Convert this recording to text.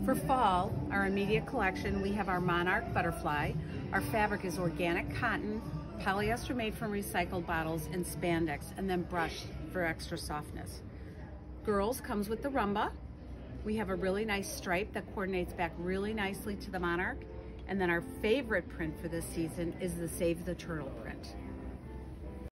For fall, our immediate collection, we have our Monarch butterfly. Our fabric is organic cotton, polyester made from recycled bottles, and spandex, and then brushed for extra softness. Girls comes with the rumba. We have a really nice stripe that coordinates back really nicely to the Monarch. And then our favorite print for this season is the Save the Turtle print.